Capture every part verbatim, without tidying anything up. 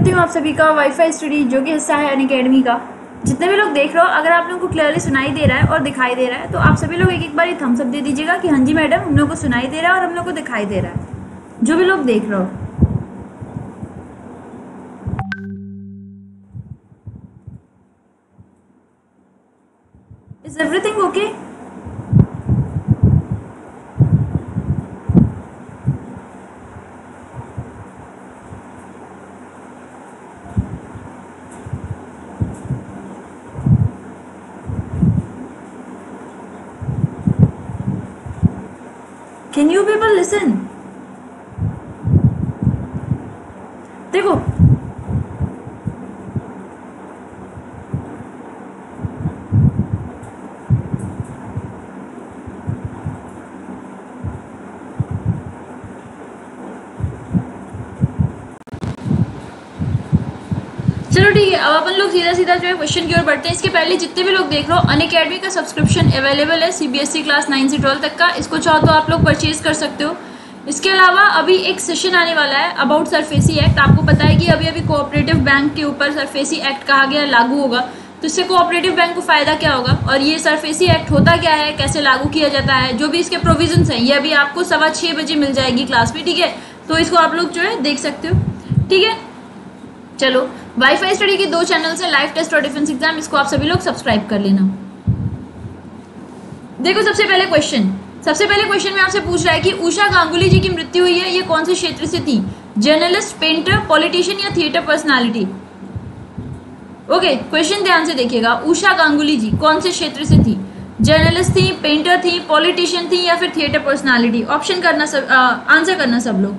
करती हूँ आप सभी का वाईफाई स्टडी जो कि हिस्सा है अनअकैडमी का। जितने भी लोग देख रहे हो, अगर आप लोगों को क्लियरली सुनाई दे रहा है और दिखाई दे रहा है तो आप सभी लोग एक एक बार थम्स अप दे दीजिएगा कि हाँ जी मैडम, हम लोग को सुनाई दे रहा है और हम लोग को दिखाई दे रहा है। जो भी लोग देख रहे हो, is everything okay? Can you people listen? देखो, चलो ठीक है, अब अपन लोग सीधा सीधा जो है क्वेश्चन की ओर बढ़ते हैं। इसके पहले जितने भी लोग देख रहे हो, अनअकैडमी का सब्सक्रिप्शन अवेलेबल है सीबीएसई क्लास नाइन से ट्वेल्व तक का। इसको चाहो तो आप लोग परचेज कर सकते हो। इसके अलावा अभी एक सेशन आने वाला है अबाउट सरफेसी एक्ट। आपको पता है कि अभी अभी कोऑपरेटिव बैंक के ऊपर सरफेसी एक्ट कहा गया लागू होगा, तो इससे कोऑपरेटिव बैंक को फायदा क्या होगा और ये सरफेसी एक्ट होता क्या है, कैसे लागू किया जाता है, जो भी इसके प्रोविजंस हैं, ये अभी आपको सवा छः बजे मिल जाएगी क्लास में, ठीक है। तो इसको आप लोग जो है देख सकते हो, ठीक है। चलो, वाईफाई स्टडी के दो चैनल से लाइव टेस्ट और डिफेंस एग्जाम, इसको आप सभी लोग सब्सक्राइब कर लेना। देखो, सबसे पहले क्वेश्चन सबसे पहले क्वेश्चन में आपसे पूछ रहा है कि उषा गांगुली जी की मृत्यु हुई है, ये कौन से क्षेत्र से थी? जर्नलिस्ट, पेंटर, पॉलिटिशियन या थिएटर पर्सनालिटी? ओके, क्वेश्चन ध्यान से देखिएगा। उषा गांगुली जी कौन से क्षेत्र से थी? जर्नलिस्ट थी, पेंटर थी, पॉलिटिशियन थी या फिर थिएटर पर्सनालिटी? ऑप्शन करना सब, आंसर करना सब लोग।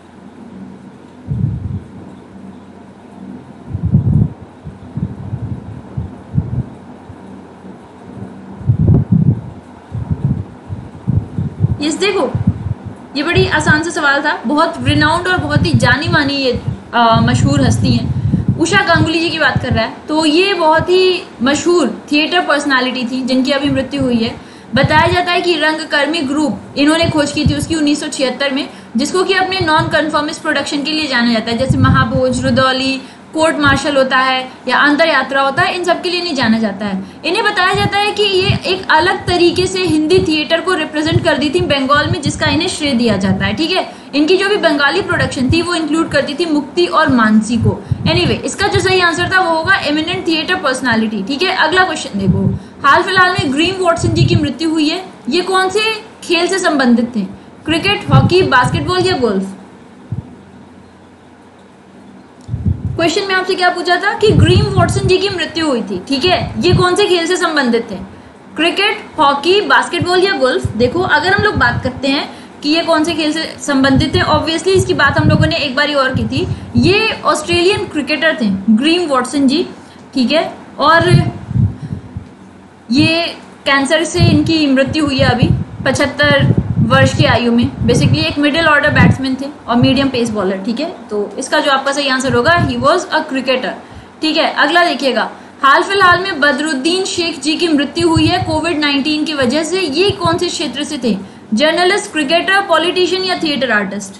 यस, देखो, ये बड़ी आसान सा सवाल था। बहुत रिनाउंड और बहुत ही जानी मानी ये आ, मशहूर हस्ती हैं। उषा गांगुली जी की बात कर रहा है, तो ये बहुत ही मशहूर थिएटर पर्सनालिटी थी जिनकी अभी मृत्यु हुई है। बताया जाता है कि रंगकर्मी ग्रुप इन्होंने खोज की थी उसकी उन्नीस सौ छिहत्तर में, जिसको कि अपने नॉन कन्फर्मिस्ट प्रोडक्शन के लिए जाना जाता है। जैसे महाभोज, रुदौली, कोर्ट मार्शल होता है या अंतर यात्रा होता है, इन सब के लिए नहीं जाना जाता है। इन्हें बताया जाता है कि ये एक अलग तरीके से हिंदी थिएटर को रिप्रेजेंट कर दी थी बंगाल में, जिसका इन्हें श्रेय दिया जाता है, ठीक है। इनकी जो भी बंगाली प्रोडक्शन थी वो इंक्लूड करती थी मुक्ति और मानसी को। एनीवे, इसका जो सही आंसर था वो होगा एमिनेंट थिएटर पर्सनालिटी, ठीक है। अगला क्वेश्चन देखो, हाल फिलहाल में ग्रीम वॉटसन जी की मृत्यु हुई है, ये कौन से खेल से संबंधित थे? क्रिकेट, हॉकी, बास्केटबॉल या गोल्फ? क्वेश्चन में आपसे क्या पूछा था कि ग्रीम वॉटसन जी की मृत्यु हुई थी, ठीक है, ये कौन से खेल से संबंधित थे? क्रिकेट, हॉकी, बास्केटबॉल या गोल्फ? देखो, अगर हम लोग बात करते हैं कि ये कौन से खेल से संबंधित है, ऑब्वियसली इसकी बात हम लोगों ने एक बार और की थी। ये ऑस्ट्रेलियन क्रिकेटर थे ग्रीम वॉटसन जी, ठीक है, और ये कैंसर से इनकी मृत्यु हुई है अभी पचहत्तर वर्ष की आयु में। बेसिकली एक मिडिल ऑर्डर बैट्समैन थे और मीडियम पेस बॉलर, ठीक है। तो इसका जो आपका सही आंसर होगा, ही वॉज अ क्रिकेटर, ठीक है। अगला देखिएगा, हाल फिलहाल में बदरुद्दीन शेख जी की मृत्यु हुई है कोविड नाइन्टीन की वजह से, ये कौन से क्षेत्र से थे? जर्नलिस्ट, क्रिकेटर, पॉलिटिशियन या थिएटर आर्टिस्ट?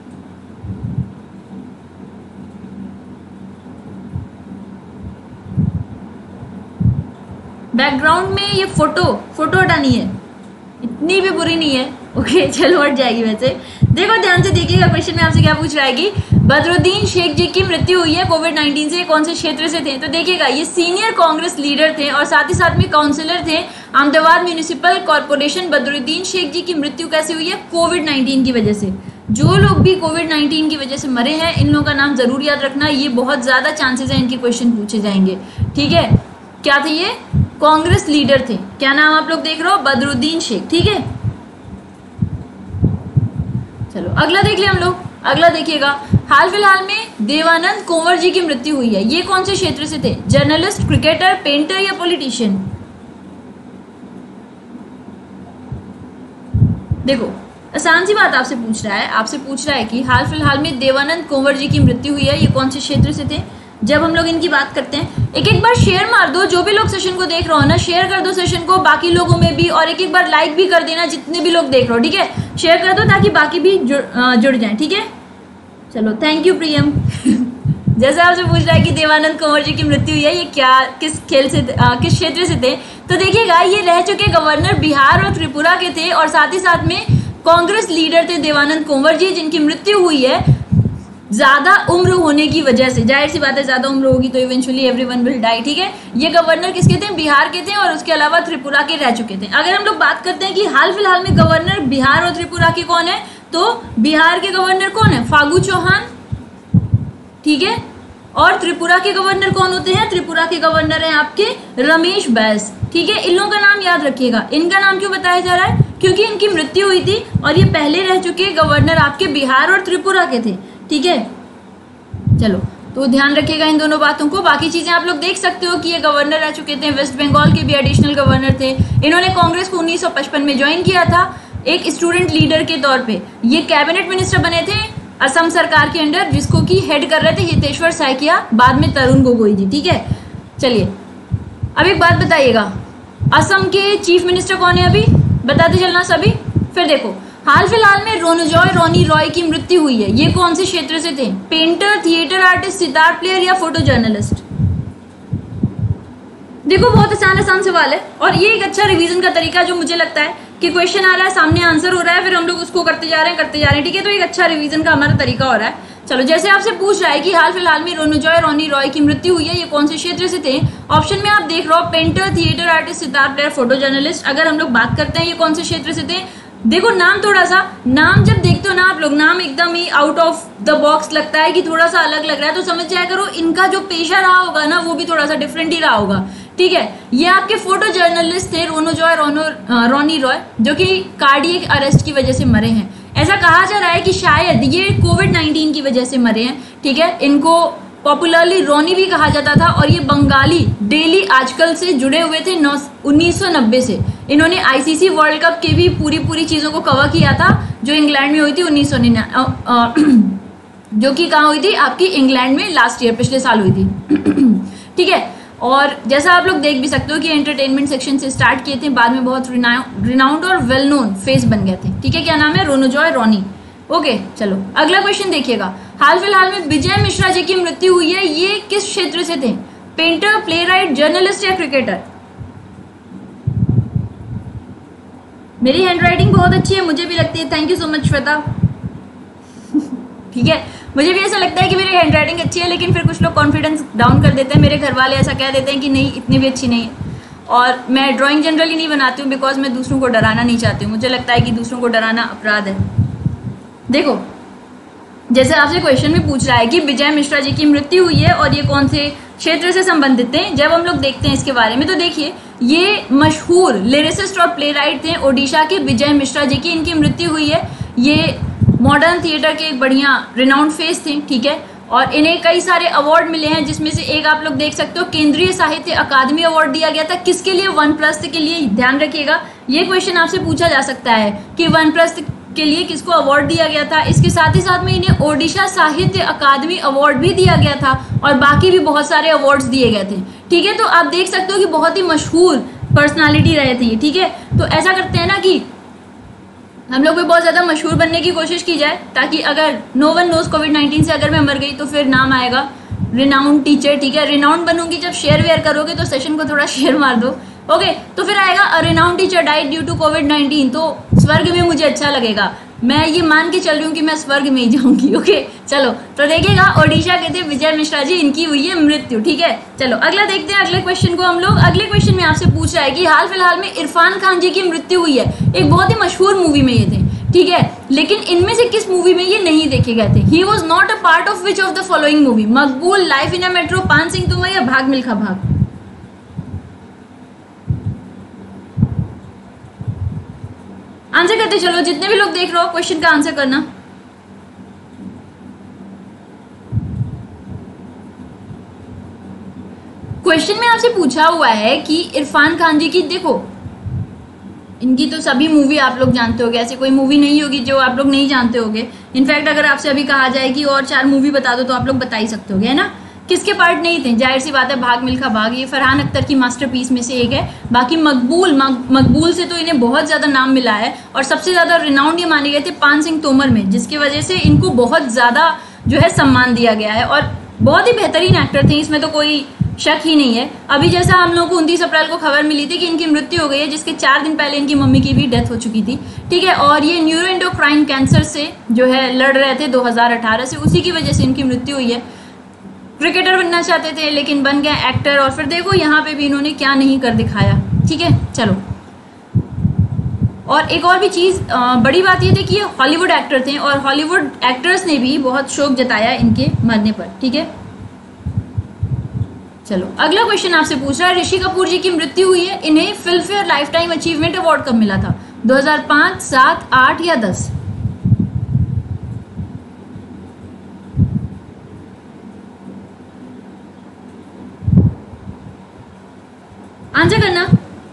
बैकग्राउंड में ये फोटो फोटो हटानी है, इतनी भी बुरी नहीं है, ओके। चलो, हट जाएगी वैसे। देखो, ध्यान से देखिएगा, क्वेश्चन में आपसे क्या पूछ रहा है कि बदरुद्दीन शेख जी की मृत्यु हुई है कोविड नाइन्टीन से, कौन से क्षेत्र से थे? तो देखिएगा, ये सीनियर कांग्रेस लीडर थे और साथ ही साथ में काउंसिलर थे अहमदाबाद म्यूनिसिपल कॉर्पोरेशन। बदरुद्दीन शेख जी की मृत्यु कैसे हुई है? कोविड नाइन्टीन की वजह से। जो लोग भी कोविड नाइन्टीन की वजह से मरे हैं, इन लोगों का नाम जरूर याद रखना, ये बहुत ज्यादा चांसेस है इनके क्वेश्चन पूछे जाएंगे, ठीक है। क्या थे ये? कांग्रेस लीडर थे। क्या नाम आप लोग देख रहे हो? बदरुद्दीन शेख, ठीक है। चलो, अगला देख लिया हम लोग। अगला देखिएगा, हाल फिलहाल में देवानंद कुंवर जी की मृत्यु हुई है, ये कौन से क्षेत्र से थे? जर्नलिस्ट, क्रिकेटर, पेंटर या पॉलिटिशियन? देखो, आसान सी बात आपसे पूछ रहा है आपसे पूछ रहा है कि हाल फिलहाल में देवानंद कुंवर जी की मृत्यु हुई है, ये कौन से क्षेत्र से थे? जब हम लोग इनकी बात करते हैं, एक एक बार शेयर मार दो, जो भी लोग सेशन को देख रहे हो ना, शेयर कर दो सेशन को बाकी लोगों में भी, और एक एक बार लाइक भी कर देना जितने भी लोग देख रहे हो, ठीक है। शेयर कर दो ताकि बाकी भी जुड़ जुड़ जाएं, ठीक है। चलो, थैंक यू प्रियम। जैसे आपसे पूछ रहा है कि देवानंद कुंवर जी की मृत्यु हुई है, ये क्या किस खेल से आ, किस क्षेत्र से थे, तो देखिएगा ये रह चुके गवर्नर बिहार और त्रिपुरा के थे और साथ ही साथ में कांग्रेस लीडर थे देवानंद कुंवर जी, जिनकी मृत्यु हुई है ज्यादा उम्र होने की वजह से। जाहिर सी बात है, ज्यादा उम्र होगी तो इवेंचुअली एवरीवन विल डाई, ठीक है। ये गवर्नर किसके थे? बिहार के थे और उसके अलावा त्रिपुरा के रह चुके थे। अगर हम लोग बात करते हैं कि हाल फिलहाल में गवर्नर बिहार और त्रिपुरा के कौन है, तो बिहार के गवर्नर कौन है? फागू चौहान, ठीक है। और त्रिपुरा के गवर्नर कौन होते हैं? त्रिपुरा के गवर्नर हैं आपके रमेश बैस, ठीक है। इन लोगों का नाम याद रखिएगा। इनका नाम क्यों बताया जा रहा है? क्योंकि इनकी मृत्यु हुई थी और ये पहले रह चुके गवर्नर आपके बिहार और त्रिपुरा के थे, ठीक है। चलो, तो ध्यान रखिएगा इन दोनों बातों को। बाकी चीजें आप लोग देख सकते हो कि ये गवर्नर रह चुके थे, वेस्ट बंगाल के भी एडिशनल गवर्नर थे। इन्होंने कांग्रेस को उन्नीस सौ पचपन में ज्वाइन किया था एक स्टूडेंट लीडर के तौर पे। ये कैबिनेट मिनिस्टर बने थे असम सरकार के अंडर, जिसको की हेड कर रहे थे हितेश्वर सैकिया, बाद में तरुण गोगोई जी, ठीक है। चलिए, अब एक बात बताइएगा, असम के चीफ मिनिस्टर कौन है? अभी बताते चलना सभी। फिर देखो, हाल फिलहाल में रोनोजॉय रोनी रॉय की मृत्यु हुई है। ये कौन से क्षेत्र से थे? Painter, theatre artist, sitar player या फोटो जर्नलिस्ट? देखो, बहुत आसान आसान सवाल है और ये एक अच्छा रिवीजन का तरीका, जो मुझे लगता है कि क्वेश्चन आ रहा है, सामने आंसर हो रहा है, फिर हम लोग उसको करते जा रहे हैं करते जा रहे हैं, ठीक है। तो एक अच्छा रिवीजन का हमारा तरीका हो रहा है। चलो, जैसे आपसे पूछ रहा है कि हाल फिलहाल में रोनोजॉय रोनी रॉय की मृत्यु हुई है, ये कौन से क्षेत्र से थे? ऑप्शन में आप देख रहे हो painter, theatre artist, sitar player, photo journalist. अगर हम लोग बात करते हैं ये कौन से क्षेत्र से थे, देखो नाम थोड़ा सा, नाम जब देखते हो ना आप लोग, नाम एकदम ही आउट ऑफ द बॉक्स लगता है कि थोड़ा सा अलग लग रहा है, तो समझ जाया करो इनका जो पेशा रहा होगा ना वो भी थोड़ा सा डिफरेंट ही रहा होगा, ठीक है। ये आपके फोटो जर्नलिस्ट थे रोनोजॉय रोनो रोनी रॉय, जो कि कार्डियक अरेस्ट की वजह से मरे हैं। ऐसा कहा जा रहा है कि शायद ये कोविड नाइन्टीन की वजह से मरे हैं, ठीक है। इनको पॉपुलरली रोनी भी कहा जाता था और ये बंगाली डेली आजकल से जुड़े हुए थे उन्नीस सौ नब्बे से। इन्होंने आईसीसी वर्ल्ड कप के भी पूरी पूरी चीज़ों को कवर किया था, जो इंग्लैंड में हुई थी उन्नीस सौ निन्यानवे, जो कि कहाँ हुई थी? आपकी इंग्लैंड में लास्ट ईयर, पिछले साल हुई थी, ठीक है। और जैसा आप लोग देख भी सकते हो कि एंटरटेनमेंट सेक्शन से स्टार्ट किए थे, बाद में बहुत रिनाउंड और वेल नोन फेस बन गए थे, ठीक है। क्या नाम है? रोनोजॉय रोनी, ओके। चलो, अगला क्वेश्चन देखिएगा। हाल फिलहाल में विजय मिश्रा जी की मृत्यु हुई है, ये किस क्षेत्र से थे? पेंटर, प्लेराइट, जर्नलिस्ट या क्रिकेटर? मेरी हैंडराइटिंग बहुत अच्छी है, मुझे भी लगती है। Thank you so much Shweta, ठीक है। मुझे भी ऐसा लगता है कि मेरी हैंडराइटिंग अच्छी है, लेकिन फिर कुछ लोग कॉन्फिडेंस डाउन कर देते हैं। मेरे घर वाले ऐसा कह देते हैं कि नहीं, इतनी भी अच्छी नहीं है। और मैं ड्राइंग जनरली नहीं बनाती हूँ बिकॉज मैं दूसरों को डराना नहीं चाहती हूँ। मुझे लगता है कि दूसरों को डराना अपराध है। देखो, जैसे आपसे क्वेश्चन में पूछ रहा है कि विजय मिश्रा जी की मृत्यु हुई है और ये कौन से क्षेत्र से संबंधित थे, जब हम लोग देखते हैं इसके बारे में तो देखिए, ये मशहूर लिरिसिस्ट और प्लेराइट थे ओडिशा के विजय मिश्रा जी की, इनकी मृत्यु हुई है। ये मॉडर्न थिएटर के एक बढ़िया रिनाउंड फेस थे, ठीक है। और इन्हें कई सारे अवार्ड मिले हैं, जिसमें से एक आप लोग देख सकते हो, केंद्रीय साहित्य अकादमी अवार्ड दिया गया था। किसके लिए? वन प्लस के लिए। ध्यान रखिएगा, ये क्वेश्चन आपसे पूछा जा सकता है कि वन प्लस के लिए किसको अवार्ड दिया गया था। इसके साथ ही साथ में इन्हें ओडिशा साहित्य अकादमी अवार्ड भी दिया गया था और बाकी भी बहुत सारे अवार्ड्स दिए गए थे, ठीक है। तो आप देख सकते हो कि बहुत ही मशहूर पर्सनालिटी रहे थे, ठीक है। तो ऐसा करते हैं ना कि हम लोग भी बहुत ज़्यादा मशहूर बनने की कोशिश की जाए, ताकि अगर no one knows COVID nineteen से अगर मैं मर गई तो फिर नाम आएगा रिनाउंड टीचर, ठीक है। रिनाउंड बनूंगी जब शेयर वेयर करोगे तो सेशन को थोड़ा शेयर मार दो, ओके। तो फिर आएगा a renowned teacher died due to COVID nineteen, तो स्वर्ग में मुझे अच्छा लगेगा। मैं ये मान के चल रही हूँ कि मैं स्वर्ग में ही जाऊंगी, ओके। चलो, तो देखिएगा, ओडिशा के थे विजय मिश्रा जी, इनकी हुई है मृत्यु, ठीक है। चलो, अगला देखते हैं अगले क्वेश्चन को हम लोग। अगले क्वेश्चन में आपसे पूछ रहा है कि हाल फिलहाल में इरफान खान जी की मृत्यु हुई है। एक बहुत ही मशहूर मूवी में ये थे, ठीक है, लेकिन इनमें से किस मूवी में ये नहीं देखे गए थे? He was not a part of which of the following movie? Maqbool, Life in a Metro, Paan Singh Tomar या भाग मिल्खा भाग? आंसर करते चलो, जितने भी लोग देख रहे हो क्वेश्चन का आंसर करना। क्वेश्चन में आपसे पूछा हुआ है कि इरफान खान जी की, देखो इनकी तो सभी मूवी आप लोग जानते होगे, ऐसी कोई मूवी नहीं होगी जो आप लोग नहीं जानते होगे। इनफैक्ट अगर आपसे अभी कहा जाए कि और चार मूवी बता दो तो आप लोग बता ही सकते होगे, है ना। किसके पार्ट नहीं थे? जाहिर सी बात है, भाग मिल्खा भाग, ये फरहान अख्तर की मास्टरपीस में से एक है। बाकी मकबूल, मकबूल से तो इन्हें बहुत ज़्यादा नाम मिला है और सबसे ज़्यादा रिनाउंड ये माने गए थे पान सिंह तोमर में, जिसकी वजह से इनको बहुत ज़्यादा जो है सम्मान दिया गया है। और बहुत ही बेहतरीन एक्टर थे, इसमें तो कोई शक ही नहीं है। अभी जैसा हम लोग को उनतीस अप्रैल को खबर मिली थी कि इनकी मृत्यु हो गई है, जिसके चार दिन पहले इनकी मम्मी की भी डेथ हो चुकी थी, ठीक है। और ये न्यूरोएंडोक्राइन कैंसर से जो है लड़ रहे थे दो हज़ार अठारह से, उसी की वजह से इनकी मृत्यु हुई है। क्रिकेटर बनना चाहते थे लेकिन बन गए एक्टर, और फिर देखो यहाँ पे भी इन्होंने क्या नहीं कर दिखाया, ठीक है। चलो, और एक और भी चीज़ बड़ी बात ये थी कि ये हॉलीवुड एक्टर थे, और हॉलीवुड एक्टर्स ने भी बहुत शोक जताया इनके मरने पर, ठीक है। चलो, अगला क्वेश्चन आपसे पूछ रहा है, ऋषि कपूर जी की मृत्यु हुई है, इन्हें Filmfare lifetime achievement award कब मिला था? दो हज़ार पाँच, सात, आठ या दस? आंसर करना।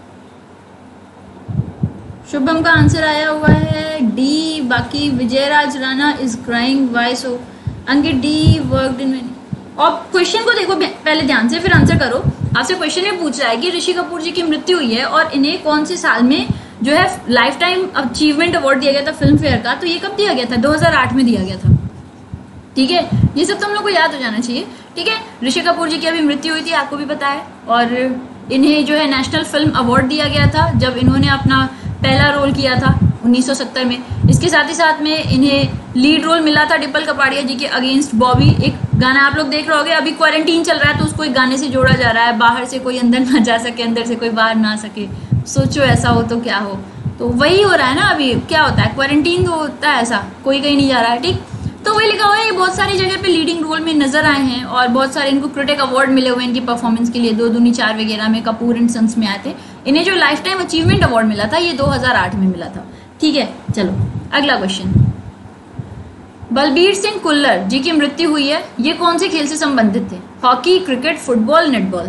शुभम का आंसर आया हुआ है डी, बाकी Vijayraj Rana is crying why so, Ankit डी वर्कड इन मेनी। और क्वेश्चन को देखो पहले ध्यान से, फिर आंसर करो। आपसे क्वेश्चन में पूछ रहा है कि ऋषि कपूर जी की मृत्यु हुई है और इन्हें कौन से साल में जो है लाइफ टाइम अचीवमेंट अवार्ड दिया गया था फिल्म फेयर का, तो ये कब दिया गया था? दो हज़ार आठ में दिया गया था, ठीक है। ये सब तो हम लोग को याद हो जाना चाहिए, ठीक है। ऋषि कपूर जी की अभी मृत्यु हुई थी, आपको भी पता है, और इन्हें जो है नेशनल फिल्म अवार्ड दिया गया था जब इन्होंने अपना पहला रोल किया था उन्नीस सौ सत्तर में। इसके साथ ही साथ में इन्हें लीड रोल मिला था डिम्पल कपाड़िया जी के अगेंस्ट बॉबी, एक गाना आप लोग देख रहे होगे, अभी क्वारंटीन चल रहा है तो उसको एक गाने से जोड़ा जा रहा है, बाहर से कोई अंदर ना जा सके, अंदर से कोई बाहर ना सके, सोचो ऐसा हो तो क्या हो। तो वही हो रहा है ना, अभी क्या होता है, क्वारंटीन तो होता है, ऐसा कोई कहीं नहीं जा रहा है, ठीक। तो वही लिखा हुआ है, ये बहुत सारी जगह पे लीडिंग रोल में नजर आए हैं, और बहुत सारे इनको क्रिटिक अवार्ड मिले हुए हैं इनकी परफॉर्मेंस के लिए, दो दूनी चार वगैरह में, कपूर एंड सन्स में आए थे। इन्हें जो लाइफ टाइम अचीवमेंट अवार्ड मिला था ये दो हज़ार आठ में मिला था, ठीक है। चलो, अगला क्वेश्चन, बलबीर सिंह कुल्लर जी की मृत्यु हुई है, ये कौन से खेल से संबंधित थे? Hockey, cricket, football, netball?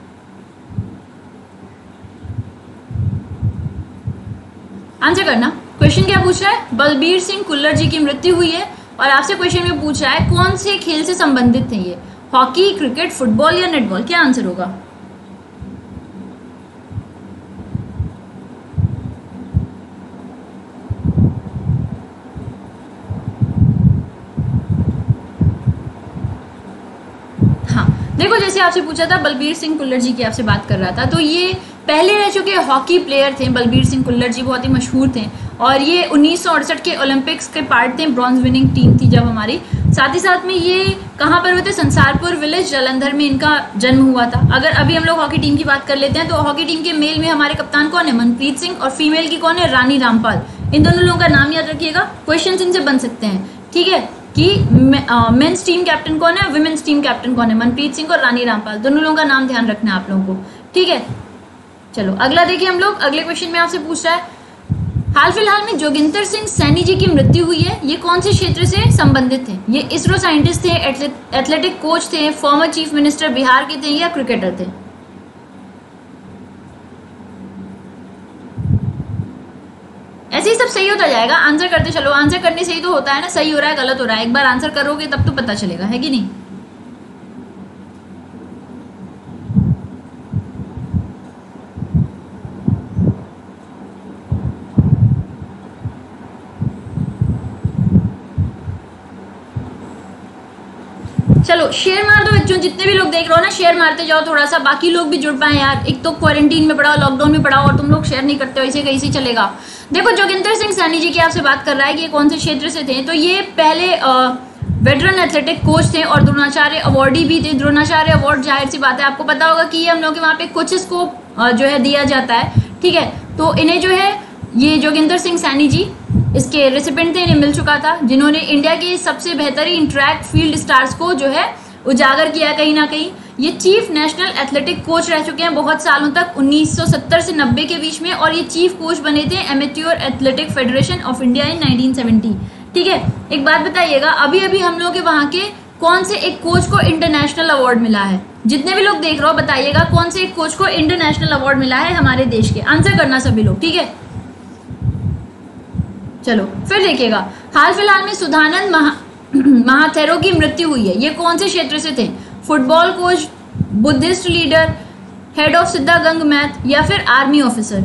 Answer करना। क्वेश्चन क्या पूछ रहा है? बलबीर सिंह कुल्लर जी की मृत्यु हुई है, और आपसे क्वेश्चन में पूछ रहा है कौन से खेल से संबंधित थे ये? हॉकी, क्रिकेट, फुटबॉल या नेटबॉल? क्या आंसर होगा? हाँ, देखो जैसे आपसे पूछा था, बलबीर सिंह कुल्लर जी की आपसे बात कर रहा था, तो ये पहले रह चुके हॉकी प्लेयर थे। बलबीर सिंह कुल्लर जी बहुत ही मशहूर थे, और ये उन्नीस सौ अड़सठ के ओलंपिक्स के पार्ट थे, ब्रॉन्ज विनिंग टीम थी जब हमारी। साथ ही साथ में ये कहाँ पर हुए थे? संसारपुर विलेज, जालंधर में इनका जन्म हुआ था। अगर अभी हम लोग हॉकी टीम की बात कर लेते हैं तो हॉकी टीम के मेल में हमारे कप्तान कौन है? मनप्रीत सिंह, और फीमेल की कौन है? रानी रामपाल। इन दोनों लोगों का नाम याद रखिएगा, क्वेश्चन इनसे बन सकते हैं, ठीक है, कि मेंस टीम कैप्टन कौन है, विमेंस टीम कैप्टन कौन है? मनप्रीत सिंह और रानी रामपाल, दोनों लोगों का नाम ध्यान रखना है आप लोगों को, ठीक है। चलो, अगला देखिए हम लोग, अगले क्वेश्चन में आपसे पूछ रहा है, हाल फिलहाल में जोगिंदर सिंह सैनी जी की मृत्यु हुई है, ये कौन से क्षेत्र से संबंधित थे? ये इसरो साइंटिस्ट थे, एथलेटिक कोच थे, फॉर्मर चीफ मिनिस्टर बिहार के थे, या क्रिकेटर थे? ऐसे ही सब सही होता जाएगा, आंसर करते चलो। आंसर करने से ही तो होता है ना, सही हो रहा है गलत हो रहा है, एक बार आंसर करोगे तब तो पता चलेगा, है कि नहीं। चलो शेयर मार दो बच्चों, जितने भी लोग देख रहे हो ना शेयर मारते जाओ थोड़ा सा, बाकी लोग भी जुड़ पाए यार। एक तो क्वारंटीन में पड़ा हो, लॉकडाउन में पड़ा हो, और तुम लोग शेयर नहीं करते हो, इसे कैसे चलेगा। देखो जोगिंदर सिंह सैनी जी की आपसे बात कर रहा है कि ये कौन से क्षेत्र से थे, तो ये पहले वेटरन एथलेटिक कोच थे और द्रोणाचार्य अवार्डी भी थे। द्रोणाचार्य अवार्ड जाहिर सी बात है आपको पता होगा कि ये हम लोग के वहाँ पे कोचेस को जो है दिया जाता है, ठीक है। तो इन्हें जो है ये जोगिंदर सिंह सैनी जी इसके रेसिपेंट थे, इन्हें मिल चुका था, जिन्होंने इंडिया के सबसे बेहतरीन ट्रैक फील्ड स्टार्स को जो है उजागर किया कहीं ना कहीं। ये चीफ नेशनल एथलेटिक कोच रह चुके हैं बहुत सालों तक, उन्नीस सौ सत्तर से नब्बे के बीच में, और ये चीफ कोच बने थे amateur athletic federation of India in nineteen seventy, ठीक है। एक बात बताइएगा, अभी अभी हम लोग के वहाँ के कौन से एक कोच को इंटरनेशनल अवार्ड मिला है? जितने भी लोग देख रहे हो बताइएगा कौन से एक कोच को इंटरनेशनल अवार्ड मिला है हमारे देश के, आंसर करना सभी लोग, ठीक है। चलो फिर देखिएगा, हाल फिलहाल में सुधानंद महा महाथेरो की मृत्यु हुई है, ये कौन से क्षेत्र से थे? Football coach, Buddhist leader, head of Siddaganga Math, या फिर आर्मी ऑफिसर?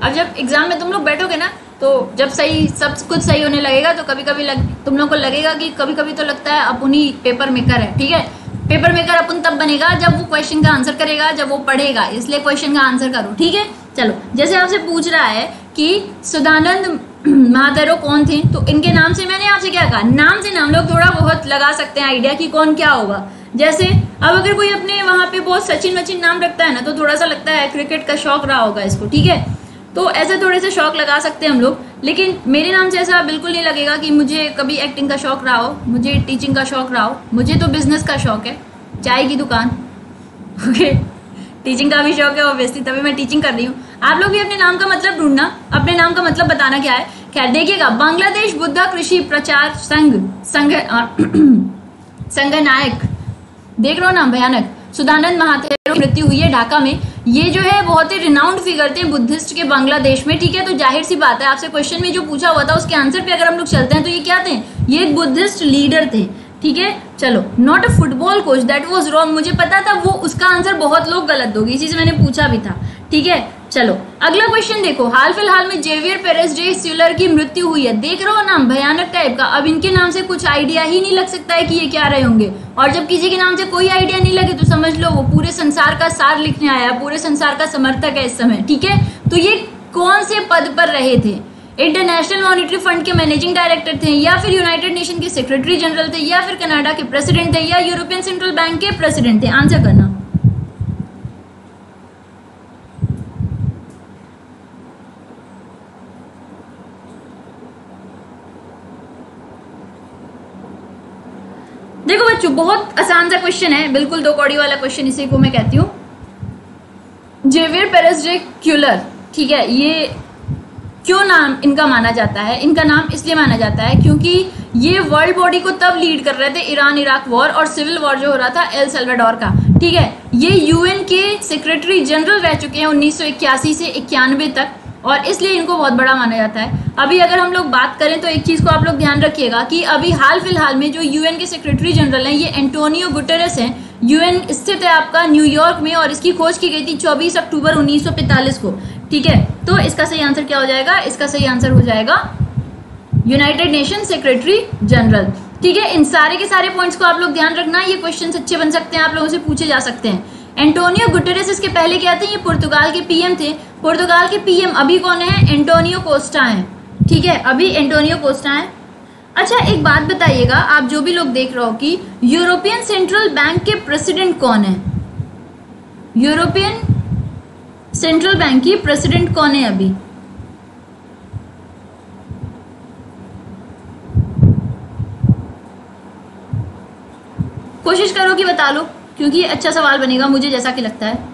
अब जब एग्जाम में तुम लोग बैठोगे ना, तो जब सही सब कुछ सही होने लगेगा तो कभी कभी लग, तुम लोग को लगेगा कि कभी कभी तो लगता है अपन ही पेपर मेकर है। ठीक है, पेपर मेकर अपन तब बनेगा जब वो क्वेश्चन का आंसर करेगा, जब वो पढ़ेगा, इसलिए क्वेश्चन का आंसर करो। ठीक है, चलो जैसे आपसे पूछ रहा है कि सदानंद महातेरो कौन थे, तो इनके नाम से मैंने आपसे क्या कहा, नाम से नाम लोग थोड़ा बहुत लगा सकते हैं आइडिया कि कौन क्या होगा। जैसे अब अगर कोई अपने वहां पे बहुत सचिन वचिन नाम रखता है ना, तो थोड़ा सा लगता है क्रिकेट का शौक रहा होगा इसको। ठीक है, तो ऐसे थोड़े से शौक लगा सकते हैं हम लोग, लेकिन मेरे नाम से ऐसा बिल्कुल नहीं लगेगा कि मुझे कभी एक्टिंग का शौक रहा हो, मुझे टीचिंग का शौक रहा हो। मुझे तो बिजनेस का शौक है, चाय की दुकान। ओके, टीचिंग का भी शौक है ऑब्वियसली, तभी मैं टीचिंग कर रही हूँ। आप लोग भी अपने नाम का मतलब ढूंढना, अपने नाम का मतलब बताना क्या है। खैर देखिएगा, बांग्लादेश बुद्धा कृषि प्रचार संघ संघ संघ नायक, देख रहे हो ना, भयानक। सदानंद महातेरो मृत्यु हुई है ढाका में। ये जो है बहुत ही रिनाउंड फिगर थे बुद्धिस्ट के बांग्लादेश में। ठीक है, तो जाहिर सी बात है, आपसे क्वेश्चन में जो पूछा हुआ था उसके आंसर पे अगर हम लोग चलते हैं तो ये क्या थे, ये एक बुद्धिस्ट लीडर थे। ठीक है, चलो, not a football coach, that was wrong. मुझे पता था वो उसका आंसर बहुत लोग गलत दोगे, इसी से मैंने पूछा भी था। ठीक है, चलो अगला क्वेश्चन देखो। हाल फिलहाल में जेवियर पेरेस डे स्यूलर की मृत्यु हुई है। देख रहे हो नाम, भयानक टाइप का। अब इनके नाम से कुछ आइडिया ही नहीं लग सकता है कि ये क्या रहे होंगे, और जब किसी के नाम से कोई आइडिया नहीं लगे तो समझ लो वो पूरे संसार का सार लिखने आया, पूरे संसार का समर्थक है इस समय। ठीक है, तो ये कौन से पद पर रहे थे, इंटरनेशनल मॉनिटरी फंड के मैनेजिंग डायरेक्टर थे, या फिर यूनाइटेड नेशन के सेक्रेटरी जनरल थे, या फिर कनाडा के प्रेसिडेंट थे, या यूरोपियन सेंट्रल बैंक के प्रेसिडेंट थे। आंसर करना। देखो बच्चों, बहुत आसान सा क्वेश्चन है, बिल्कुल दो कौड़ी वाला क्वेश्चन, इसी को मैं कहती हूँ। जेवियर पेरेस डे क्यूलर, ठीक है, ये क्यों नाम इनका माना जाता है, इनका नाम इसलिए माना जाता है क्योंकि ये वर्ल्ड बॉडी को तब लीड कर रहे थे, ईरान इराक वॉर और सिविल वॉर जो हो रहा था एल सल्वाडोर का। ठीक है, ये यूएन के सेक्रेटरी जनरल रह चुके हैं उन्नीस सौ इक्यासी से इक्यानवे तक, और इसलिए इनको बहुत बड़ा माना जाता है। अभी अगर हम लोग बात करें तो एक चीज़ को आप लोग ध्यान रखिएगा कि अभी हाल फिलहाल में जो यूएन के सेक्रेटरी जनरल हैं ये एंटोनियो गुटेरेस हैं। यूएन स्थित है आपका न्यूयॉर्क में, और इसकी खोज की गई थी चौबीस अक्टूबर उन्नीस सौ पैंतालीस को। ठीक है, तो इसका सही आंसर क्या हो जाएगा, इसका सही आंसर हो जाएगा यूनाइटेड नेशन सेक्रेटरी जनरल। ठीक है, इन सारे के सारे पॉइंट्स को आप लोग ध्यान रखना, ये क्वेश्चन अच्छे बन सकते हैं, आप लोगों से पूछे जा सकते हैं। एंटोनियो गुटेरेस इसके पहले क्या थे, ये पुर्तगाल के पीएम थे। पुर्तगाल के पीएम अभी कौन है, एंटोनियो कोस्टा हैं। ठीक है, अभी एंटोनियो कोस्टा हैं। अच्छा एक बात बताइएगा, आप जो भी लोग देख रहे हो कि यूरोपियन सेंट्रल बैंक के प्रेसिडेंट कौन है, यूरोपियन सेंट्रल बैंक की प्रेसिडेंट कौन है अभी, कोशिश करो कि बता लो, क्योंकि ये अच्छा सवाल बनेगा मुझे जैसा कि लगता है,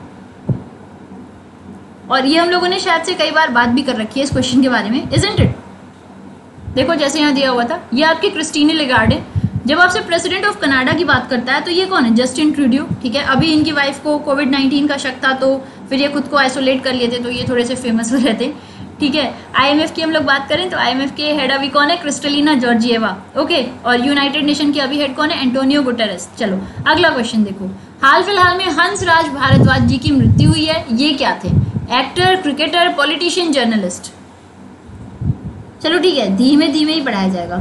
और ये हम लोगों ने शायद से कई बार बात भी कर रखी है इस क्वेश्चन के बारे में, इजंट इट। देखो जैसे यहाँ दिया हुआ था, ये आपके क्रिस्टीने लेगार्ड है। जब आपसे प्रेसिडेंट ऑफ कनाडा की बात करता है तो ये कौन है, जस्टिन ट्रूडियो। ठीक है, अभी इनकी वाइफ को कोविड नाइन्टीन का शक था, तो फिर ये खुद को आइसोलेट कर लिए थे, तो ये थोड़े से फेमस हो रहे थे। ठीक है, आईएमएफ की हम लोग बात करें तो आईएमएफ के हेड अभी कौन है, क्रिस्टलिना जॉर्जिएवा। ओके, और यूनाइटेड नेशन के अभी हेड कौन है, एंटोनियो गुटेरेस। चलो अगला क्वेश्चन देखो। हाल फिलहाल में हंसराज भारद्वाज जी की मृत्यु हुई है, ये क्या थे, एक्टर, क्रिकेटर, पॉलिटिशियन, जर्नलिस्ट। चलो ठीक है, धीमे धीमे ही पढ़ाया जाएगा।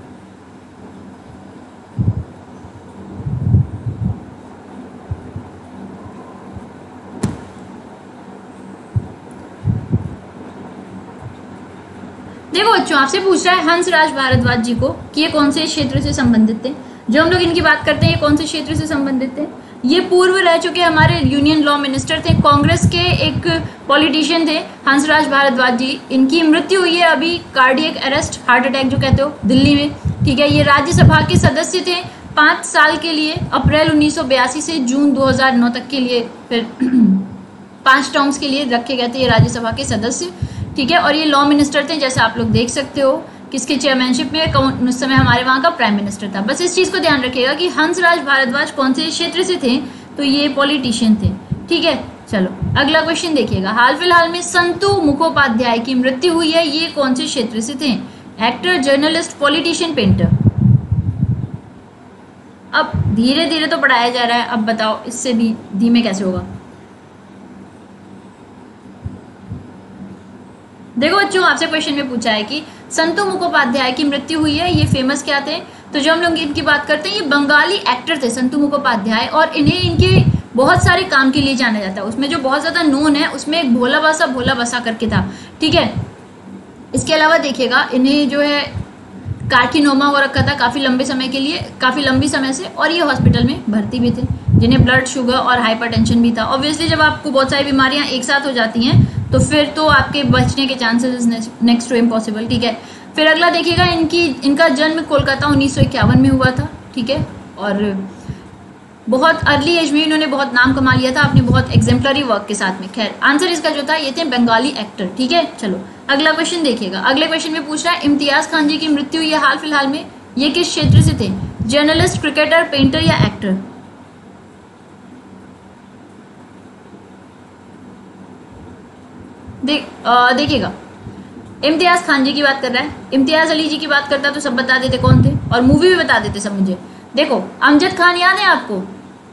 देखो बच्चों, आपसे पूछ रहा है हंसराज भारद्वाज जी को कि ये कौन से क्षेत्र से संबंधित थे। जो हम लोग इनकी बात करते हैं ये कौन से क्षेत्र से संबंधित थे, ये पूर्व रह चुके हमारे यूनियन लॉ मिनिस्टर थे, कांग्रेस के एक पॉलिटिशियन थे हंसराज भारद्वाज जी। इनकी मृत्यु हुई है अभी, कार्डियक अरेस्ट, हार्ट अटैक जो कहते हो, दिल्ली में। ठीक है, ये राज्यसभा के सदस्य थे पाँच साल के लिए, अप्रैल उन्नीस सौ बयासी से जून दो हज़ार नौ तक के लिए, फिर पाँच टर्म्स के लिए रखे गए थे ये राज्यसभा के सदस्य। ठीक है, और ये लॉ मिनिस्टर थे, जैसे आप लोग देख सकते हो किसके चेयरमैनशिप में, कौन उस समय हमारे वहाँ का प्राइम मिनिस्टर था। बस इस चीज़ को ध्यान रखिएगा कि हंसराज भारद्वाज कौन से क्षेत्र से थे, तो ये पॉलिटिशियन थे। ठीक है, चलो अगला क्वेश्चन देखिएगा। हाल फिलहाल में संतु मुखोपाध्याय की मृत्यु हुई है, ये कौन से क्षेत्र से थे, एक्टर, जर्नलिस्ट, पॉलिटिशियन, पेंटर। अब धीरे धीरे तो पढ़ाया जा रहा है, अब बताओ इससे भी धीमे कैसे होगा। देखो बच्चों, आपसे क्वेश्चन में पूछा है कि संतु मुखोपाध्याय की मृत्यु हुई है, ये फेमस क्या थे? तो जो हम लोग इनकी बात करते हैं, ये बंगाली एक्टर थे संतु मुखोपाध्याय, और इन्हें इनके बहुत सारे काम के लिए जाना जाता है। उसमें जो बहुत ज्यादा नोन है उसमें एक भोला बसा भोला बसा करके था, ठीक है। इसके अलावा देखिएगा, इन्हें जो है कार्सिनोमा हो रखा था काफी लंबे समय के लिए, काफी लंबी समय से, और ये हॉस्पिटल में भर्ती भी थे, जिन्हें ब्लड शुगर और हाइपरटेंशन भी था। ऑब्वियसली जब आपको बहुत सारी बीमारियां एक साथ हो जाती हैं तो फिर तो आपके बचने के चांसेस नेक्स्ट टू इम्पॉसिबल, ठीक है। फिर अगला देखिएगा, इनकी इनका जन्म कोलकाता उन्नीस सौ इक्यावन में हुआ था, ठीक है, और बहुत अर्ली एज में इन्होंने बहुत नाम कमा लिया था अपनी बहुत एग्जेम्पलरी वर्क के साथ में। खैर आंसर इसका जो था ये थे बंगाली एक्टर, ठीक है। चलो अगला क्वेश्चन देखिएगा। अगले क्वेश्चन में पूछ रहा है इम्तियाज खान जी की मृत्यु हुई है हाल फिलहाल में, ये किस क्षेत्र से थे? जर्नलिस्ट, क्रिकेटर, पेंटर या एक्टर? देख देखिएगा, इम्तियाज खान जी की बात कर रहा है। इम्तियाज अली जी की बात करता तो सब बता देते कौन थे, और मूवी भी बता देते सब मुझे। देखो अमजद खान याद है आपको?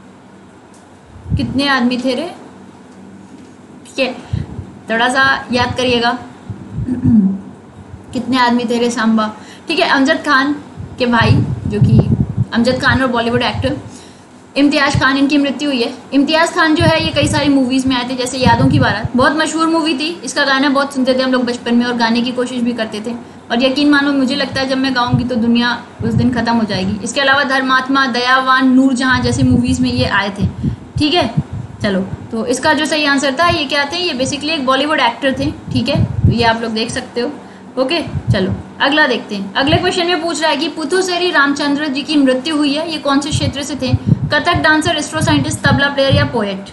कितने आदमी थे रे, ठीक है, थोड़ा सा याद करिएगा कितने आदमी थे रे सांबा, ठीक है। अमजद खान के भाई, जो कि अमजद खान और बॉलीवुड एक्टर इम्तियाज खान, इनकी मृत्यु हुई है। इम्तियाज खान जो है ये कई सारी मूवीज में आए थे, जैसे यादों की बारात, बहुत मशहूर मूवी थी। इसका गाना बहुत सुनते थे हम लोग बचपन में, और गाने की कोशिश भी करते थे, और यकीन मानो मुझे लगता है जब मैं गाऊंगी तो दुनिया उस दिन खत्म हो जाएगी। इसके अलावा धर्मात्मा, दयावान, नूरजहां जैसी मूवीज में ये आए थे, ठीक है। चलो तो इसका जो सही आंसर था ये क्या थे? ये बेसिकली एक बॉलीवुड एक्टर थे, ठीक है, तो ये आप लोग देख सकते हो। ओके चलो अगला देखते हैं। अगले क्वेश्चन में पूछ रहा है कि पुथुसेरी रामचंद्र जी की मृत्यु हुई है, ये कौन से क्षेत्र से थे? Kathak dancer, astro scientist, tabla player या पोएट?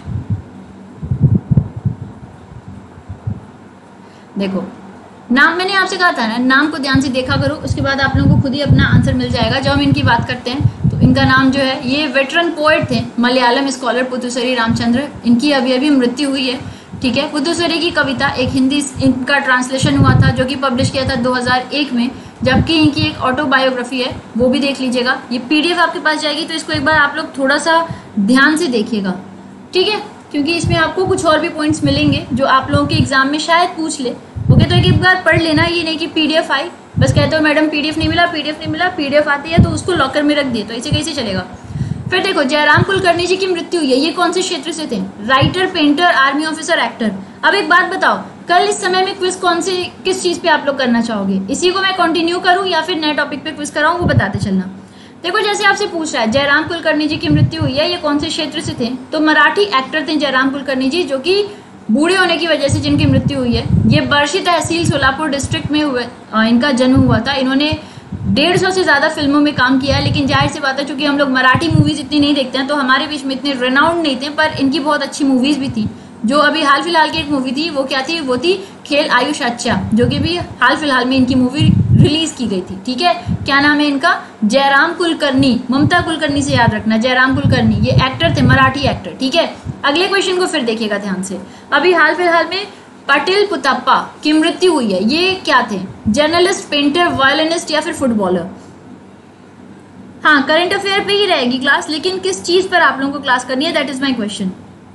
देखो नाम मैंने आपसे कहा था ना, नाम को ध्यान से देखा करो, उसके बाद आप लोगों को खुद ही अपना आंसर मिल जाएगा। जब हम इनकी बात करते हैं तो इनका नाम जो है, ये वेटरन पोएट थे, मलयालम स्कॉलर पुथुसेरी रामचंद्र, इनकी अभी अभी मृत्यु हुई है, ठीक है। पुथुसेरी की कविता एक हिंदी इनका ट्रांसलेशन हुआ था जो कि पब्लिश किया था दो हज़ार एक में, जबकि इनकी एक ऑटोबायोग्राफी है, वो भी देख लीजिएगा। ये पीडीएफ आपके पास जाएगी तो इसको एक बार आप लोग थोड़ा सा ध्यान से देखिएगा, ठीक है, क्योंकि इसमें आपको कुछ और भी पॉइंट्स मिलेंगे जो आप लोगों के एग्जाम में शायद पूछ ले। ओके तो एक बार पढ़ लेना, ये नहीं कि पीडीएफ आई बस कहते हो मैडम पीडीएफ नहीं मिला, पीडीएफ नहीं मिला, पीडीएफ आती है तो उसको लॉकर में रख दिए, तो इसे कैसे चलेगा। फिर देखो जयराम कुलकर्णी जी की मृत्यु हुई है, ये कौन से क्षेत्र से थे? Writer, painter, army officer, actor? अब एक बात बताओ, कल इस समय में क्विज कौन से किस चीज पे आप लोग करना चाहोगे? इसी को मैं कंटिन्यू करूं या फिर नए टॉपिक पे क्विज कराऊं, वो बताते चलना। देखो जैसे आपसे पूछ रहा है जयराम कुलकर्णी जी की मृत्यु हुई है, ये कौन से क्षेत्र से थे? तो मराठी एक्टर थे जयराम कुलकर्णी जी, जो कि बूढ़े होने की वजह से जिनकी मृत्यु हुई है। ये बर्शी तहसील सोलापुर डिस्ट्रिक्ट में हुए इनका जन्म हुआ था। इन्होंने डेढ़ सौ से ज्यादा फिल्मों में काम किया है, लेकिन जाहिर सी बात है चूंकि हम लोग मराठी मूवीज इतनी नहीं देखते हैं तो हमारे बीच में इतने रेनाउंड नहीं थे, पर इनकी बहुत अच्छी मूवीज भी थी। जो अभी हाल फिलहाल की एक मूवी थी वो क्या थी? वो थी खेल आयुष अच्छा, जो कि भी हाल फिलहाल में इनकी मूवी रिलीज की गई थी, ठीक है। क्या नाम है इनका? जयराम कुलकर्णी, ममता कुलकर्णी से याद रखना, जयराम कुलकर्णी, ये एक्टर थे, मराठी एक्टर, ठीक है। अगले क्वेश्चन को फिर देखिएगा ध्यान से। अभी हाल फिलहाल में पाटिल पुताप्पा की मृत्यु हुई है, ये क्या थे? जर्नलिस्ट, पेंटर, वायलिनिस्ट या फिर फुटबॉलर? हाँ करंट अफेयर पे ही रहेगी क्लास, लेकिन किस चीज पर आप लोगों को क्लास करनी है, दैट इज माई क्वेश्चन।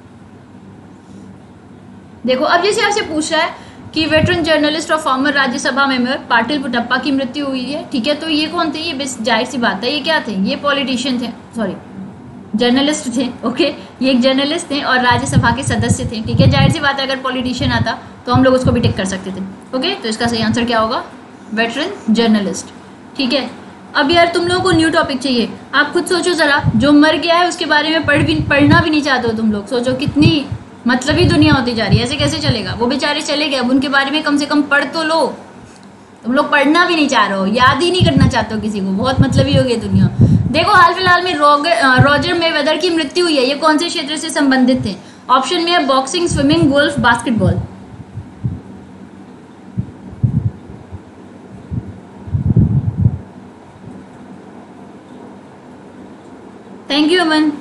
देखो अब जैसे आपसे पूछ रहा है कि वेटरन जर्नलिस्ट और फॉर्मर राज्यसभा मेंबर पाटिल पुटप्पा की मृत्यु हुई है, ठीक है, तो ये कौन थे? ये बेस जाहिर सी बात है, ये क्या थे? ये पॉलिटिशियन थे, सॉरी जर्नलिस्ट थे, ओके। ये एक जर्नलिस्ट थे और राज्यसभा के सदस्य थे, ठीक है। जाहिर सी बात है अगर पॉलिटिशियन आता तो हम लोग उसको भी टिक कर सकते थे, ओके। तो इसका सही आंसर क्या होगा? वेटरन जर्नलिस्ट, ठीक है। अब यार तुम लोगों को न्यू टॉपिक चाहिए, आप खुद सोचो जरा, जो मर गया है उसके बारे में पढ़ भी पढ़ना भी नहीं चाहते हो तुम लोग। सोचो कितनी मतलबी दुनिया होती जा रही है, ऐसे कैसे चलेगा? वो बेचारे चले गए, अब उनके बारे में कम से कम पढ़ तो लो। तुम लोग पढ़ना भी नहीं चाह रहे हो, याद ही नहीं करना चाहते हो किसी को, बहुत मतलबी हो गई दुनिया। देखो हाल फिलहाल में रॉजर मेवेदर की मृत्यु हुई है, ये कौन से क्षेत्र से संबंधित थे? ऑप्शन में है boxing, swimming, golf, basketball. Thank you Aman.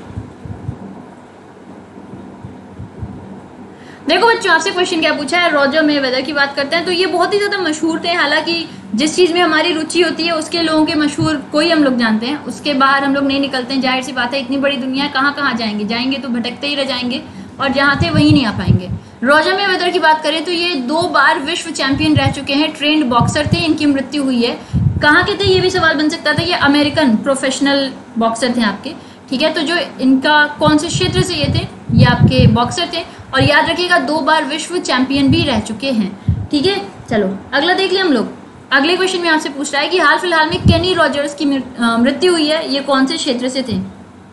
देखो बच्चों आपसे क्वेश्चन क्या पूछा है, रॉजर मेवेदर की बात करते हैं तो ये बहुत ही ज्यादा मशहूर थे। हालांकि जिस चीज में हमारी रुचि होती है उसके लोगों के मशहूर कोई हम लोग जानते हैं, उसके बाहर हम लोग नहीं निकलते हैं। जाहिर सी बात है इतनी बड़ी दुनिया है, कहाँ कहाँ जाएंगे? जाएंगे तो भटकते ही रह जाएंगे और जहाँ थे वहीं नहीं आ पाएंगे। रॉजर मेवेदर की बात करें तो ये दो बार विश्व चैंपियन रह चुके हैं, ट्रेंड बॉक्सर थे, इनकी मृत्यु हुई है। कहाँ के थे ये भी सवाल बन सकता था, ये अमेरिकन प्रोफेशनल बॉक्सर थे आपके, ठीक है। तो जो इनका कौन से क्षेत्र से ये थे, ये आपके बॉक्सर थे, और याद रखिएगा दो बार विश्व चैंपियन भी रह चुके हैं, ठीक है। चलो अगला देख लिया हम लोग। अगले क्वेश्चन में आपसे पूछ रहा है कि हाल फिलहाल में केनी रॉजर्स की मृत्यु हुई है, ये कौन से क्षेत्र से थे।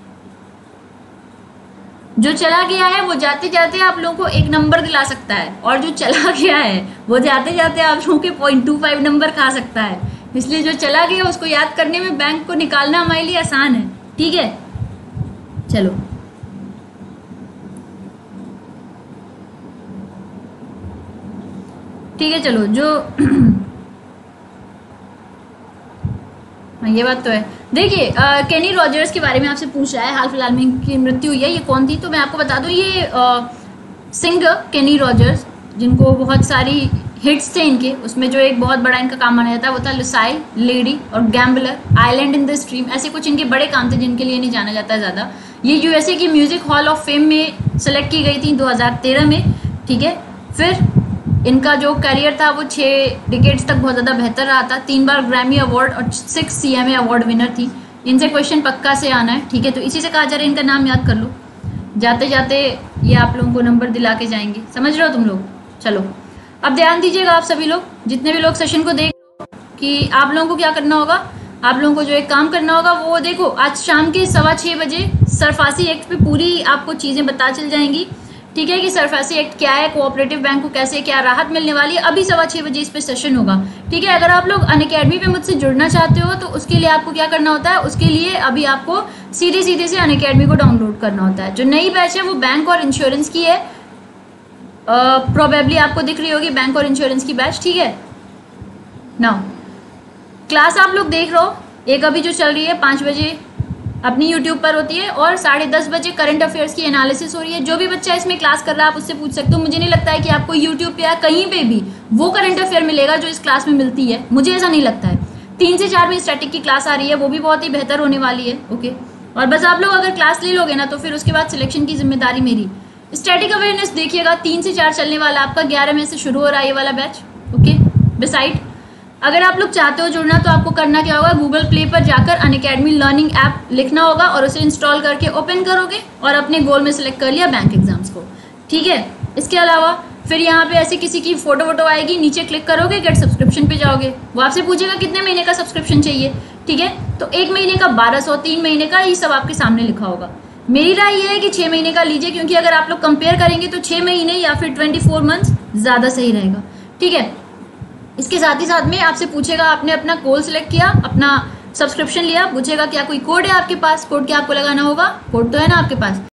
जो चला गया है वो जाते जाते आप लोगों को एक नंबर दिला सकता है, और जो चला गया है वो जाते जाते आप लोगों के पॉइंट टू फाइव नंबर खा सकता है। इसलिए जो चला गया उसको याद करने में बैंक को निकालना हमारे लिए आसान है, ठीक है। चलो ठीक है, चलो जो हाँ ये बात तो है। देखिए केनी रॉजर्स के बारे में आपसे पूछ रहा है, हाल फिलहाल में इनकी मृत्यु हुई है, ये कौन थी। तो मैं आपको बता दूं, ये सिंगर केनी रॉजर्स, जिनको बहुत सारी हिट्स थे इनके, उसमें जो एक बहुत बड़ा इनका काम माना जाता है वो था लुसाइल, लेडी और Gambler, Island in the Stream, ऐसे कुछ इनके बड़े काम थे जिनके लिए नहीं जाना जाता है ज़्यादा। ये यूएसए की म्यूजिक हॉल ऑफ फेम में सेलेक्ट की गई थी दो हज़ार तेरह में, ठीक है। फिर इनका जो करियर था वो छः डिकेड्स तक बहुत ज़्यादा बेहतर रहा था, तीन बार ग्रैमी अवार्ड और सिक्स सीएमए अवार्ड विनर थी। इनसे क्वेश्चन पक्का से आना है, ठीक है। तो इसी से कहा जा रहा है इनका नाम याद कर लो, जाते जाते ये आप लोगों को नंबर दिला के जाएंगे, समझ रहे हो तुम लोग। चलो अब ध्यान दीजिएगा आप सभी लोग, जितने भी लोग सेशन को देख कि आप लोगों को क्या करना होगा। आप लोगों को जो एक काम करना होगा वो देखो, आज शाम के सवा छः बजे सरफासी एक्ट पे पूरी आपको चीज़ें बता चल जाएंगी, ठीक है, कि सरफासी एक्ट क्या है, कोऑपरेटिव बैंक को कैसे क्या राहत मिलने वाली है। अभी सवा छः बजे इस पे सेशन होगा, ठीक है। अगर आप लोग अनअकैडमी पे मुझसे जुड़ना चाहते हो तो उसके लिए आपको क्या करना होता है, उसके लिए अभी आपको सीधे सीधे से अनअकैडमी को डाउनलोड करना होता है। जो नई बैच है वो बैंक और इंश्योरेंस की है, प्रोबेबली आपको दिख रही होगी बैंक और इंश्योरेंस की बैच, ठीक है। नाउ क्लास आप लोग देख रहे हो, एक अभी जो चल रही है पाँच बजे अपनी यूट्यूब पर होती है, और साढ़े दस बजे करंट अफेयर्स की एनालिसिस हो रही है। जो भी बच्चा इसमें क्लास कर रहा है आप उससे पूछ सकते हो। मुझे नहीं लगता है कि आपको यूट्यूब पे या कहीं पे भी वो करंट अफेयर मिलेगा जो इस क्लास में मिलती है, मुझे ऐसा नहीं लगता है। तीन से चार में स्टैटिक की क्लास आ रही है, वो भी बहुत ही बेहतर होने वाली है, ओके। और बस आप लोग अगर क्लास ले लोगे ना तो फिर उसके बाद सिलेक्शन की जिम्मेदारी मेरी। स्टैटिक अवेयरनेस देखिएगा, तीन से चार चलने वाला आपका, ग्यारह में से शुरू हो रहा है ये वाला बैच, ओके। बिसाइड अगर आप लोग चाहते हो जुड़ना तो आपको करना क्या होगा, गूगल प्ले पर जाकर अनअकैडमी लर्निंग ऐप लिखना होगा और उसे इंस्टॉल करके ओपन करोगे और अपने गोल में सेलेक्ट कर लिया बैंक एग्जाम्स को, ठीक है। इसके अलावा फिर यहाँ पे ऐसे किसी की फोटो वोटो आएगी, नीचे क्लिक करोगे, गेट सब्सक्रिप्शन पे जाओगे, वो आपसे पूछेगा कितने महीने का सब्सक्रिप्शन चाहिए, ठीक है। तो एक महीने का बारह सौ, तीन महीने का, ये सब आपके सामने लिखा होगा। मेरी राय ये है कि छः महीने का लीजिए, क्योंकि अगर आप लोग कंपेयर करेंगे तो छः महीने या फिर ट्वेंटी फोर मंथ्स ज़्यादा सही रहेगा, ठीक है। इसके साथ ही साथ में आपसे पूछेगा आपने अपना कोड सिलेक्ट किया, अपना सब्सक्रिप्शन लिया, पूछेगा क्या कोई कोड है आपके पास, कोड क्या आपको लगाना होगा, कोड तो है ना आपके पास।